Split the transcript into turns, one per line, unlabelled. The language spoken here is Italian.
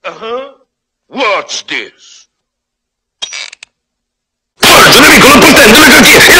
Uh-huh. What's this?
Forza, nemico, lo portendo le cantiere!